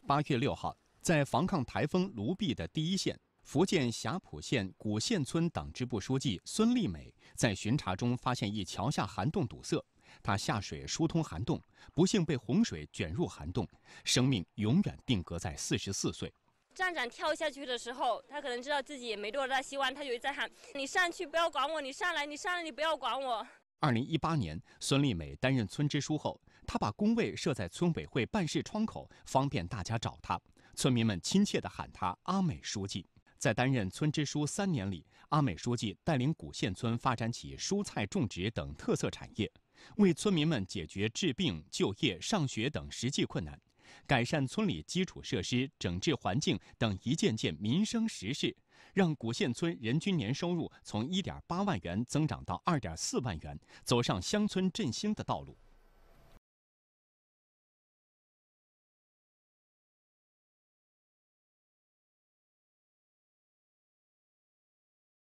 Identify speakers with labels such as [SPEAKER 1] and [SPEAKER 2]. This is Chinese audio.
[SPEAKER 1] 8月6号，在防抗台风卢碧的第一线，福建霞浦县古县村党支部书记孙立美在巡查中发现一桥下涵洞堵塞，他下水疏通涵洞，不幸被洪水卷入涵洞，生命永远定格在44岁。
[SPEAKER 2] 站长跳下去的时候，他可能知道自己也没多大希望，他就在喊：“你上去，不要管我！你上来，你上来，你不要管我！”
[SPEAKER 1] 2018年，孙立美担任村支书后，他把工位设在村委会办事窗口，方便大家找他。村民们亲切地喊他“阿美书记”。在担任村支书3年里，阿美书记带领古县村发展起蔬菜种植等特色产业，为村民们解决治病、就业、上学等实际困难，改善村里基础设施、整治环境等一件件民生实事，让古县村人均年收入从1.8万元增长到2.4万元，走上乡村振兴的道路。